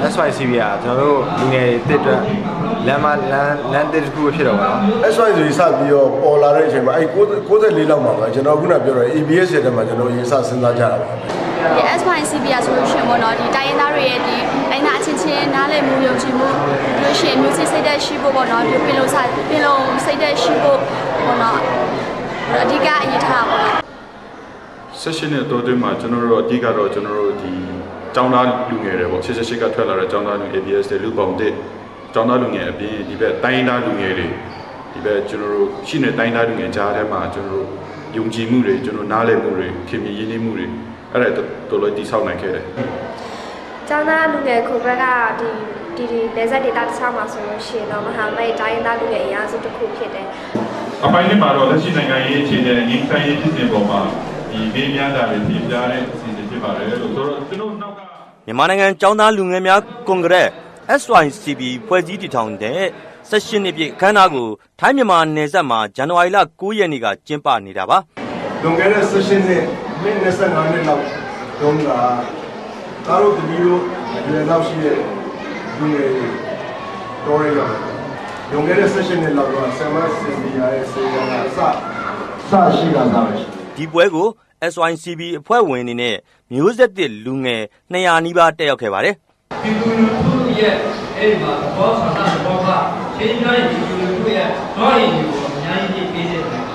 SYCB ကကျွန်တော်တို့လူငယ်တွေတစ်အတွက်လမ်းတစ်ခုဖြစ်တော့ပါတော့ SYCB စပြီးတော့ပေါ်လာတဲ့အချိန်မှာ94လောက်မှာပဲကျွန်တော်ခုနပြောတော့ ABS ရဲ့မှာကျွန်တော်ရေးစစဉ်းစားကြတာပါဒီ SYCB ကဆိုလို့ရှိရင်ပေါ့နော်ဒီတိုင်းရင်းသားတွေရဲ့ဒီတိုင်းသားအချင်းချင်းနားလည်မှုယုံကြည်မှုလို့ရှိရင်မျိုးစိတ်သက်ရှိဖို့ပေါ့နော်ဒီပင်လုံးစိတ်သက်ရှိဖို့ပေါ့နော်အဓိကအရေးထားပါပေါ့ session နဲ့တော့ဒီမှာကျွန်တော်တို့အဓိကတော့ကျွန်တော်တို့ဒီကျောင်းသားလူငယ်တွေပေါ့88ကထွက်လာတဲ့ကျောင်းသားလူ ABS တွေလူပေါင်းတဲ့ကျောင်းသားလူငယ်အပြင်ဒီဘက်တိုင်းသားလူငယ်တွေဒီဘက်ကျွန်တော်တို့ရှိနေတိုင်းသားလူငယ်ကြားထဲမှာကျွန်တော်တို့ယုံကြည်မှုတွေကျွန်တော်နားလည်မှုတွေခင်မရင်းနှီးမှုတွေအဲ့ဒါတော်တော်တိဆောက်နိုင်ခဲ့တယ်ကျောင်းသားလူငယ်ခုဘက်ကဒီနေဆက်ဒေတာတစ်ခြားမှာဆိုလို့ရှိရင်တော့မဟာမိတ်တိုင်းသားလူငယ်အရာစုတစ်ခုဖြစ်တယ်အပိုင်းလေးမှာတော့လက်ရှိနိုင်ငံရေးအခြေအနေနဲ့ငြိမ်းချမ်းရေးဖြစ်စဉ်ပေါ်မှာဒီဒေသများတာတွေပြင်ပြတဲ့အစီအစဉ်ဖြစ်ပါတယ်လို့ဆိုတော့ကျွန်တော်နောက်ကမြန်မာနိုင်ငံကျောင်းသားလူငယ်များကွန်ဂရက် SYCB ဖွဲ့စည်းတည်ထောင်တဲ့18နှစ်ပြည့်အခမ်းအနားကိုထိုင်းမြန်မာနယ်စပ်မှာဇန်နဝါရီလ9ရက်နေ့ကကျင်းပနေတာပါလွန်ခဲ့တဲ့18နှစ်မိနစ်25နှစ်လောက်တုန်းကကားတို့တမီးတို့ဒီလောက်ရှိတဲ့လူငယ်တော်ရရလွန်ခဲ့တဲ့18နှစ်လောက်တော့ဆမ်မတ်စင်ဒီယာရဲ့စေကနာစရှိတာသာပဲဒီပွဲကို SYCB အဖွဲ့ဝင်တွေနဲ့မျိုးဆက်သစ်လူငယ်200နီးပါးတက်ရောက်ခဲ့ပါတယ်ဒီလူထုရဲ့အဲ့မှာဘောဆန္ဒဘောကချင်းတိုင်းဒီလူထုရဲ့တော့ရင်ကိုအများကြီးပေးနေတယ်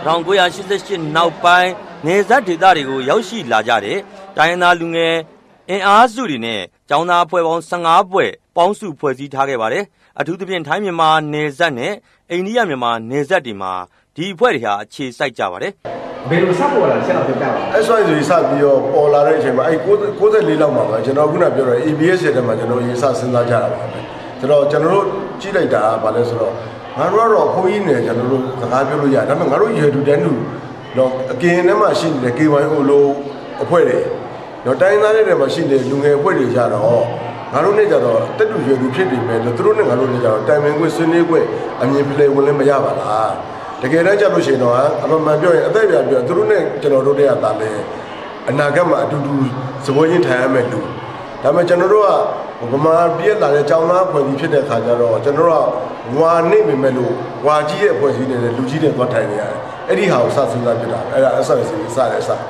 1988နောက်ပိုင်းနေဇက်ဒေသတွေကိုရောက်ရှိလာကြတဲ့တိုင်းသားလူငယ်အင်အားစုတွေနဲ့ကျောင်းသားအဖွဲ့ပေါင်း15ဖွဲ့ပေါင်းစုဖွဲ့စည်းထားခဲ့ပါတယ်အထူးသဖြင့်ထိုင်းမြန်မာနယ်စပ်နဲ့အိန္ဒိယမြန်မာနယ်စပ်တွေမှာဒီအဖွဲ့တွေဟာအခြေစိုက်ကြပါတယ်ဘယ်လိုစပေါ်လာဆက်တော့ပြပြပါ SYCB စပြီးတော့ပေါ်လာတဲ့အချိန်မှာ94လောက်မှာပဲကျွန်တော်ခုနပြောတော့ ABS ရဲ့မှာကျွန်တော်ရေးစစဉ်းစားကြတာပါပဲကျွန်တော်တို့ကြည့်လိုက်တာကဘာလဲဆိုတော့ငါတို့ကတော့ခွန်ကြီးနယ်ကျွန်တော်တို့စကားပြောလို့ရတယ်ဒါပေမဲ့ငါတို့ရေတူတန်းတူတော့အကင်းထဲမှာရှိနေတဲ့ KYO လို့အဖွဲ့တွေတော့တိုင်းသားတွေထဲမှာရှိနေတဲ့လူငယ်အဖွဲ့တွေကြတော့ငါတို့နဲ့ကြတော့တက်တူရေတူဖြစ်နေမယ်လို့သူတို့နဲ့ငါတို့နဲ့ကြတော့တိုင်ပင်ခွင့်ဆွေးနွေးခွင့်အမြင်ဖလှယ်ဝင်လည်းမရပါလားတကယ်တမ်းကြလို့ရှိရင်တော့အမှန်ပြောရင်အသက်ပြပြောသူတို့နဲ့ကျွန်တော်တို့တည်းကတာလဲအနာဂတ်မှာအတူတူစပွဲချင်းထိုင်ရမယ်လူဒါပေမဲ့ကျွန်တော်တို့ကဗမာပြည်လာတဲ့ကျောင်းသားဖွဲ့စည်းဖြစ်တဲ့ခါကျတော့ကျွန်တော်တို့ကဝါနေမိမယ်လို့ဝါကြီးရဲ့ဖွဲ့စည်းနေတဲ့လူကြီးတွေသွားထိုင်နေရတယ်အဲ့ဒီဟာကိုစစဉ်းစားဖြစ်တာအဲ့ဒါအဆောက်အဦစတယ်စ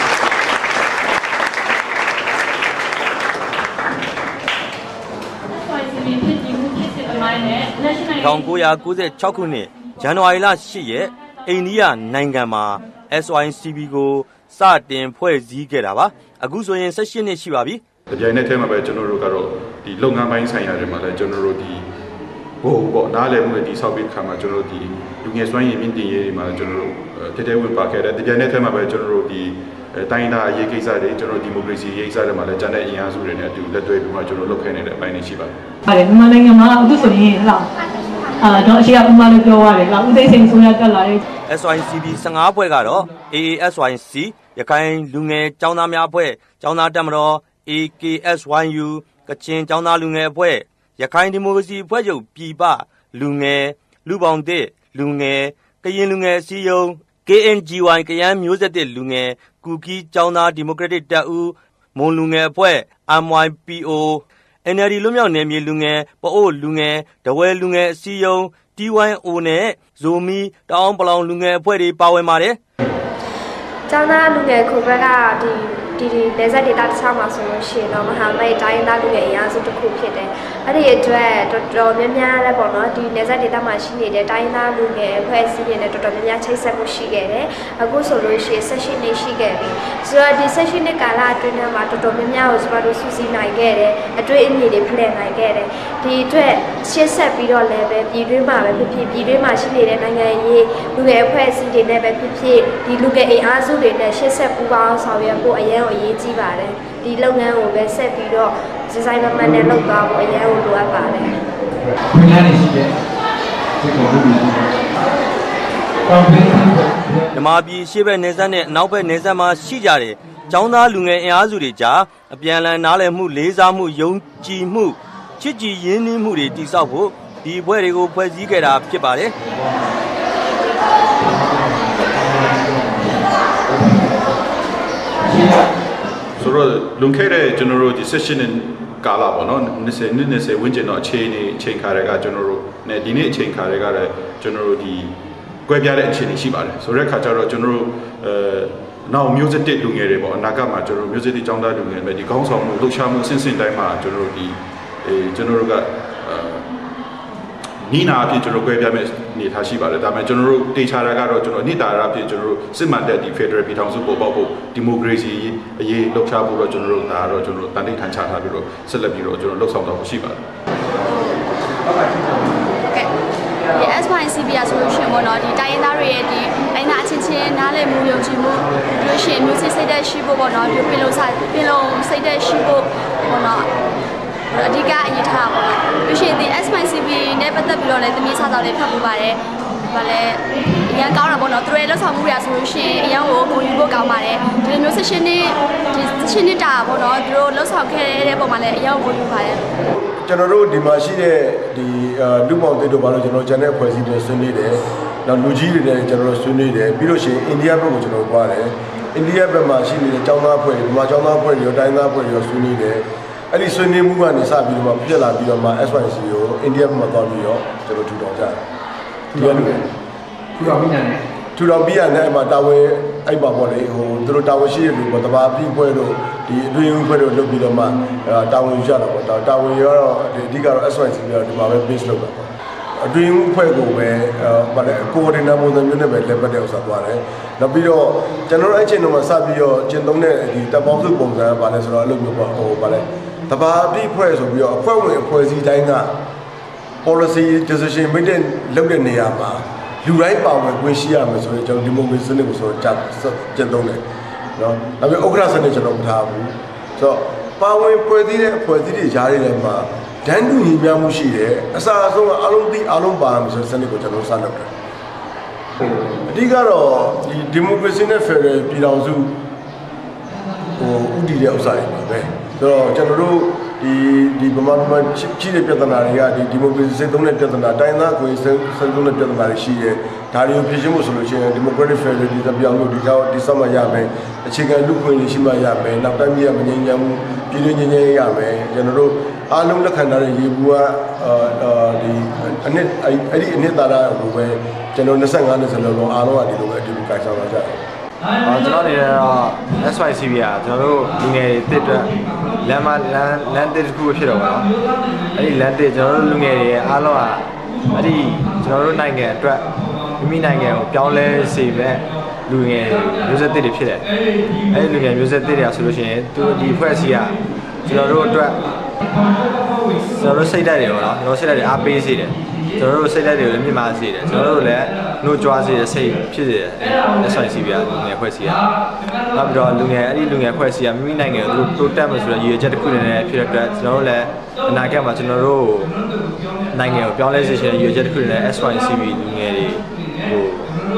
1996ခုနှစ်ဇန်နဝါရီလ10ရက်အိန္ဒိယနိုင်ငံမှာ SYCB ကိုစတင်ဖွဲ့စည်းခဲ့တာပါအခုဆိုရင်18နှစ်ရှိပါပြီဒီပြိုင်နဲ့ထဲမှာပဲကျွန်တော်တို့ကတော့ဒီလုပ်ငန်းပိုင်းဆိုင်ရာတွေမှာလည်းကျွန်တော်တို့ဒီဟိုပေါ့နားလည်မှုတွေဒီဆောက်ပြီးခါမှာကျွန်တော်တို့ဒီလူငယ်စွမ်းရည်မြင့်တင်ရေးတွေမှာကျွန်တော်တို့တည်ဝင်ပါခဲ့တယ်ဒီပြိုင်နဲ့ထဲမှာပဲကျွန်တော်တို့ဒီတိုင်းသားရေးကိစ္စတွေကျွန်တော်ဒီမိုကရေစီရေးကိစ္စတွေမှာလည်းကျန်တဲ့အင်အားစုတွေနဲ့အတူလက်တွဲပြီးမှကျွန်တော်လုပ်ခဲ့နေတဲ့အပိုင်းတွေရှိပါတယ်ဟုတ်တယ်မြန်မာနိုင်ငံမှာအခုဆိုရင်ဟလာတော့အရှိကဥမာလို့ပြောရတယ်ဟလာဦးသိန်းစိန်ဆိုရတက်လာတဲ့ SYCB 15ဖွဲ့ကတော့ AASYC ရခိုင်လူငယ်ကျောင်းသားများအဖွဲ့ကျောင်းသားတက်မတော် AKSYU ကချင်ကျောင်းသားလူငယ်အဖွဲ့ရခိုင်ဒီမိုကရေစီအဖွဲ့ချုပ်ပြည်ပလူငယ်လူပေါင်းတဲ့လူငယ်ကရင်လူငယ်အစည်းအရုံး KNGY ကရန်မျိုးဆက်တဲ့လူငယ်ကူကီကျောင်းသားဒီမိုကရက်တစ်တပ်ဦးမွန်လူငယ်အဖွဲ့ MYPO NLD လွတ်မြောက်နယ်မြေလူငယ်ပအို့လူငယ်တဝဲလူငယ်အစည်းအရုံး TYO နဲ့ဇိုမီတောင်ပလောင်လူငယ်အဖွဲ့တွေပါဝင်ပါတယ်ကျောင်းသားလူငယ်ခုဘက်ကဒီနေဆက်ဒေတာတစ်ခြားမှာဆိုလို့ရှိရင်တော့မဟာမိတ်တိုင်းသားလူငယ်အရာစုတစ်ခုဖြစ်တယ်အဲ့ဒီအတွက်တော်တော်များများလည်းပေါ့နော်ဒီနေဆက်ဒေတာမှာရှိနေတဲ့တိုင်းသားလူငယ်အဖွဲ့အစည်းတွေနဲ့တော်တော်များများချိတ်ဆက်မှုရှိခဲ့တယ်အခုဆိုလို့ရှိရင်18နှစ်ရှိခဲ့ပြီဆိုတော့ဒီ18နှစ်ကာလအတွင်းမှာတော်တော်များများကိုကျွန်တော်တို့စုစည်းနိုင်ခဲ့တယ်အတွေ့အမြင်တွေဖလှယ်နိုင်ခဲ့တယ်ဒီအတွက်ရှေ့ဆက်ပြီးတော့လည်းပဲပြည်တွင်းမှာပဲဖြစ်ပြည်တွင်းမှာရှိနေတဲ့နိုင်ငံရေးလူငယ်အဖွဲ့အစည်းတွေနဲ့ပဲဖြစ်ဒီလူငယ်အင်အားစုတွေနဲ့ရှေ့ဆက်ပူးပေါင်းဆောင်ရွက်ဖို့အရင်အရေးကြီးပါတယ်ဒီလုပ်ငန်းကိုပဲဆက်ပြီးတော့ဒီဇိုင်းမန်နဲ့လုပ်သွားဖို့အရင်ကိုလိုအပ်ပါတယ်ခွင့်လန်းနေရှိတယ်ဒီကိုလုပ်ပြီးမြန်မာပြည်ရှေ့ဘက်နယ်စပ်နဲ့အနောက်ဘက်နယ်စပ်မှာရှိကြတဲ့ကျောင်းသားလူငယ်အင်အားစုတွေကြားအပြန်အလှန်နားလည်မှုလေးစားမှုယုံကြည်မှုချစ်ကြည်ရင်းနှီးမှုတွေတည်ဆောက်ဖို့ဒီအဖွဲ့တွေကိုဖွဲ့စည်းခဲ့တာဖြစ်ပါတယ်ဆိုတော့လွန်ခဲ့တဲ့ကျွန်တော်တို့ဒီ session နဲ့ကာလပေါ့နော်20ဝန်းကျင်တော့ချိန်ခါတွေကကျွန်တော်တို့နဲ့ဒီနေ့အချိန်ခါတွေကလည်းကျွန်တော်တို့ဒီကွဲပြားတဲ့အခြေအနေရှိပါတယ်ဆိုတဲ့ခါကျတော့ကျွန်တော်တို့နောက်မျိုးစစ်လူငယ်တွေပေါ့အနာဂတ်မှာကျွန်တော်တို့မျိုးစစ်ကျောင်းသားလူငယ်တွေဒီကောင်းဆောင်မှုလှုပ်ရှားမှုစဉ်တိုင်းမှာကျွန်တော်တို့ဒီကျွန်တော်တို့ကနီးနာအဖြစ်ကျွန်တော်ကွဲပြားမဲ့နေထားရှိပါတယ်ဒါပေမဲ့ကျွန်တော်တို့တေချာတာကတော့ကျွန်တော်နိတာရာအဖြစ်ကျွန်တော်တို့စစ်မှန်တဲ့ဒီ Federal ပြည်ထောင်စုပေါ်ပေါက်ဖို့ဒီမိုကရေစီအရေးလှုပ်ရှားဖို့တော့ကျွန်တော်တို့ဒါကတော့ကျွန်တော်တို့တန်တိတ်ထန်ချထားပြီးတော့ဆက်လက်ပြီးတော့ကျွန်တော်လှုပ်ဆောင်တော့ရှိပါတယ်ဒီ SYCBR ဆိုလို့ရှိရင်ပေါ့နော်ဒီတိုင်းရင်းသားတွေရဲ့ဒီတိုင်းသားအချင်းချင်းနားလည်မှုယုံကြည်မှုပြီးလို့ရှိရင်မျိုးစစ်စိတ်သက်ရှိဖို့ပေါ့နော်ဒီပင်လုံးစိတ်သက်ရှိဖို့ပေါ့နော်အဓိကအရေးထားပါတော့ပြီးရှင်ဒီ SYCB နဲ့ပတ်သက်ပြီးတော့လည်းသမီးစာဆောင်လေးဖတ်ပြပါတယ်။ဘာလဲအရင်ကောင်းတာပေါ့နော်သူတို့ရဲ့လက်ဆောင်မှုတွေဆိုလို့ရှိရင်အရင်ကိုပုံယူဖို့ကောင်းပါတယ်။ဒီလိုမျိုး16နှစ်တာပေါ့နော်သူတို့လက်ဆောင်ခဲ့တဲ့ပုံမှာလည်းအရင်ကိုပုံယူပါတယ်။ကျွန်တော်တို့ဒီမှာရှိတဲ့ဒီလူပေါင်းတွေတို့ဘာလို့ကျွန်တော်ဂျန်တဲ့ဖွဲ့စည်းတွေဆွေးနွေးတယ်။နောက်လူကြီးတွေနဲ့ကျွန်တော်တို့ဆွေးနွေးတယ်ပြီးလို့ရှိရင်အိန္ဒိယဘက်ကိုကျွန်တော်သွားတယ်။အိန္ဒိယဘက်မှာရှိနေတဲ့ကျောင်းသားဖွဲ့တွေဒီမှာကျောင်းသားဖွဲ့တွေရောတိုင်းသားဖွဲ့တွေရောဆွေးနွေးတယ်။အဲ့ဒီဆွေးနွေးမှုကနေစပြီးတော့ပြက်လာပြီးတော့မှ SYC ကိုအိန္ဒိယဘက်မှာသွားပြီးတော့ကျွန်တော်ထူထောင်ကြတယ်။ဒီလိုမျိုးထူထောင်ပြီးရတယ်ထူထောင်ပြီးရတဲ့မှာတာဝန်အဲ့ပါပေါ့လေဟိုသူတို့တာဝန်ရှိတဲ့လူပေါ့တဘာပြီးပွဲတို့ဒီအတွင်းပွဲတို့လုပ်ပြီးတော့မှတာဝန်ယူကြတာပေါ့တာဝန်ရတော့အဓိကတော့ SYC ပြီးတော့ဒီမှာပဲ base လုပ်တာပေါ့အတွင်းဖွဲ့ကိုပဲဗါလေကိုအော်ဒီနာပုံစံမျိုးနဲ့ပဲလက်ပတ်တဲ့ဥစ္စာသွားတယ်နောက်ပြီးတော့ကျွန်တော်တို့အဲ့ချိန်တော့စပြီးတော့ကျင့်သုံးတဲ့ဒီတပ်ပေါင်းစုပုံစံဗါလေဆိုတော့အဲ့လိုမျိုးပေါ့ဟိုဗါလေတဘာပြီးဖွဲ့ဆိုပြီးတော့အဖွဲ့ဝင်အဖွဲ့အစည်းတိုင်းက policy decision making လုပ်တဲ့နေရာမှာလူတိုင်းပါဝင်ခွင့်ရှိရမယ်ဆိုရင်ကျွန်တော်ဒီမိုကရေစီစနစ်ကိုဆိုတော့ကျင့်သုံးတယ်နော်။နောက်ပြီးဥက္ကဋ္ဌစနစ်ကျွန်တော်မထားဘူး။ဆိုတော့ပါဝင်ဖွဲ့စည်းတဲ့အဖွဲ့အစည်းတွေကြားထဲမှာဒန်းတူညီမျှမှုရှိတယ်။အစားအဆုံးကအလုံးသိအလုံးပါမယ်ဆိုတဲ့စနစ်ကိုကျွန်တော်စလုပ်တယ်။အဓိကတော့ဒီမိုကရေစီနဲ့ဖက်ဒရယ်ပြည်ထောင်စုဟိုဥတည်တဲ့ဥစ္စာတွေပါပဲ။ဆိုတော့ကျွန်တော်တို့ဒီဗမာပြည်ကြီးတဲ့ပြဿနာတွေကဒီမိုကရေစီစိတ်သုံးတဲ့ပြဿနာတိုင်းသားကိုစိတ်သုံးတဲ့ပြဿနာတွေရှိတယ်ဒါတွေကိုဖြေရှင်းဖို့ဆိုလို့ရှိရင်ဒီမိုကရက်တစ်ဖက်ဒရယ်ဒီပြောင်းလို့ဒီဆောက်မှရမယ်အခြေခံလူ့ခွင့်တွေရှိမှရမယ်နောက်တိုင်းပြည်ကမငြိမ်းချမ်းမှုပြည်တွင်းငြိမ်းချမ်းရေးရမယ်ကျွန်တော်တို့အားလုံးလက်ခံထားတဲ့ရေဘူးကဒီအနှစ်သာရကိုပဲကျွန်တော်25နှစ်စလုံးအားလုံးကဒီလိုပဲအတူတူကိုင်ဆောင်လာကြတယ်ကျွန်တော်နေတော့ SYCB ကကျွန်တော်တို့လူငယ်တွေတစ်အတွက်လမ်းတစ်ခုဖြစ်တော့ပါတော့အဲ့ဒီလမ်းတစ်ကျွန်တော်တို့လူငယ်တွေအားလုံးကအဲ့ဒီကျွန်တော်တို့နိုင်ငံအတွက်မိမိနိုင်ငံကိုပြောင်းလဲစေမဲ့လူငယ်မျိုးဆက်တစ်တွေဖြစ်တယ်အဲ့ဒီလူငယ်မျိုးဆက်တစ်တွေကဆိုလို့ရှိရင်သူဒီအဖွဲ့အစည်းကကျွန်တော်တို့အတွက်ကျွန်တော်တို့စိတ်ဓာတ်တွေပေါ့နော်ကျွန်တော်စိတ်ဓာတ်တွေအားပေးစေတယ်ကျွန်တော်တို့စိတ်ဓာတ်တွေကိုလည်းမြင့်မားစေတယ်ကျွန်တော်တို့လည်းနှိုးကြွားစေတဲ့စိတ်ဖြစ်စေတယ် SYCB ကလူငယ်ဖွဲ့စည်းရနောက်ပြီးတော့လူငယ်အဲ့ဒီလူငယ်ဖွဲ့စည်းရမိမိနိုင်ငံကိုသူတို့တိုးတက်မယ်ဆိုတဲ့ရည်ရွယ်ချက်တစ်ခုနဲ့ဖြစ်တဲ့အတွက်ကျွန်တော်တို့လည်းအနာဂတ်မှာကျွန်တော်တို့နိုင်ငံကိုပြောင်းလဲစေချင်တဲ့ရည်ရွယ်ချက်တစ်ခုနဲ့ SYCB လူငယ်တွေဟို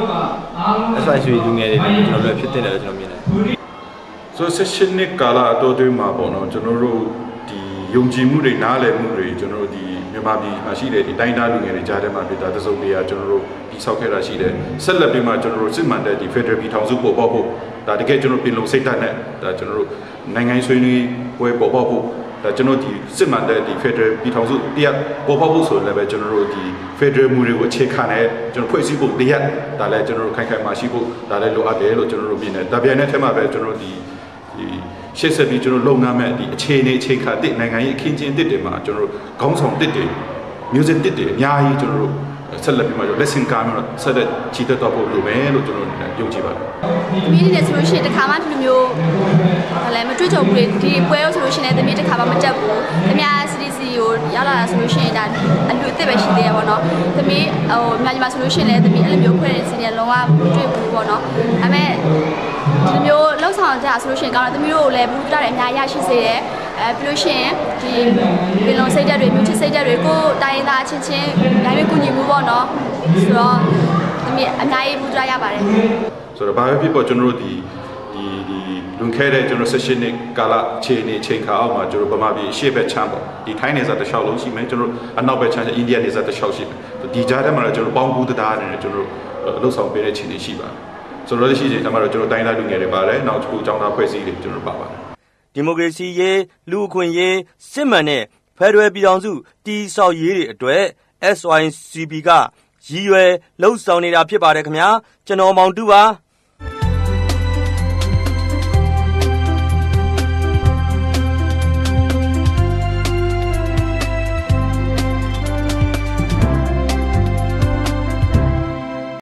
SYCB လူငယ်တွေလည်းကျွန်တော်တို့ဖြစ်တင်တယ်လို့ကျွန်တော်မြင်တယ်ဆို16နှစ်ကာလအတော်အတွင်းမှာပေါ့နော်ကျွန်တော်တို့ဒီယုံကြည်မှုတွေနားလည်မှုတွေကျွန်တော်တို့ဒီမြန်မာပြည်မှာရှိတဲ့ဒီတိုင်းသားလူငယ်တွေကြားထဲမှာဖြစ်တာတစုံတရာကျွန်တော်တို့ပြီးဆောက်ခဲ့တာရှိတယ်ဆက်လက်ပြီးမှကျွန်တော်တို့စစ်မှန်တဲ့ဒီ Federal ပြည်ထောင်စုပေါ်ပေါက်ဖို့ဒါတကယ်ကျွန်တော်ပြင်လုံစိတ်ဓာတ်နဲ့ဒါကျွန်တော်တို့နိုင်ငံဆွေးနွေးပွဲပေါ်ပေါက်ဖို့ဒါကျွန်တော်ဒီစစ်မှန်တဲ့ဒီ Federal ပြည်ထောင်စုတရားပေါ်ပေါက်ဖို့ဆိုလည်းပဲကျွန်တော်တို့ဒီ Federal မူတွေကိုအခြေခံတဲ့ကျွန်တော်ဖွဲ့စည်းဖို့တရားဒါလည်းကျွန်တော်တို့ခိုင်ခိုင်မာရှိဖို့ဒါလည်းလိုအပ်တယ်လို့ကျွန်တော်တို့မြင်တယ်ဒါပြန်တဲ့ထဲမှာပဲကျွန်တော်တို့ဒီရှေ့ဆက်ပြီးကျွန်တော်လုံငန်းမဲ့ဒီအခြေအနေအခြေခံတဲ့နိုင်ငံရေးအခင်းကျင်းတစ်တွေမှာကျွန်တော်တို့ခေါင်းဆောင်တစ်တွေ music တစ်တွေအများကြီးကျွန်တော်တို့ဆက်လက်ပြီးမှlesson ကမျိုးဆက်လက်ချီတက်တော့ဖို့လိုမယ်လို့ကျွန်တော်ယုံကြည်ပါတယ်။သမီးတွေဆိုလို့ရှိရင်တစ်ခါမှဒီလိုမျိုးဘာလဲမတွေ့ကြဘူးလေဒီပွဲရောဆိုလို့ရှိရင်သမီးတစ်ခါမှမတက်ဘူး။သမီး CDC ကိုရောက်လာတာဆိုလို့ရှိရင်ဒါအလူအစ်စ်ပဲရှိသေးရပါတော့။သမီးဟိုမြန်မာပြည်မှာဆိုလို့ရှိရင်လည်းသမီးအဲ့လိုမျိုးခွဲတဲ့စီနေလုံးဝမတွေ့ဘူးပေါ့နော်။ဒါပေမဲ့ဒီမျိုးလောက်ဆောင်ကြဆိုလို့ရှိရင်ကောင်းတယ်သမီးတို့ကိုလည်းဘူးပြတယ်အများကြီးရရှိစေတယ်ပြီးလို့ရှိရင်ဒီပင်လုံစိတ်ဓာတ်တွေမြို့ချစ်စိတ်ဓာတ်တွေကိုတိုင်းရင်းသားချင်းချင်းနိုင်ရွေးကူညီမှုပေါ့နော်ဆိုတော့သမီးအများကြီးဘူးပြရပါတယ်ဆိုတော့ဘာပဲဖြစ်ပေါ်ကျွန်တော်တို့ဒီလွန်ခဲ့တဲ့ကျွန်တော်16နှစ်ကာလအခြေအနေအချိန်ခါအောက်မှာကျွန်တော်ဗမာပြည်ရှေ့ဘက်ချမ်းပေါ့ဒီထိုင်းနယ်စပ်တစ်လျှောက်လုံးရှိမယ်ကျွန်တော်အနောက်ဘက်ချမ်းအိန္ဒိယနယ်စပ်တစ်လျှောက်ရှိမယ်ဒီကြားထဲမှာလည်းကျွန်တော်ပေါင်းကူးတရားနဲ့ကျွန်တော်လှုပ်ဆောင်ပေးတဲ့အခြေအနေရှိပါတယ်ဆိုတော့ရှိချိန်မှာတော့ကျွန်တော်တိုင်းသားလူငယ်တွေပါတယ်နောက်တစ်ခုကျောင်းသားဖွဲ့စည်းတွေကျွန်တော်ပါပါတယ်ဒီမိုကရေစီရေးလူအခွင့်ရေးစစ်မှန်တဲ့ဖက်ဒရယ်ပြည်ထောင်စုတည်ဆောက်ရေးတွေအတွက် SYCP ကရည်ရွယ်လှုပ်ဆောင်နေတာဖြစ်ပါတယ်ခင်ဗျာကျွန်တော်မောင်တူပါ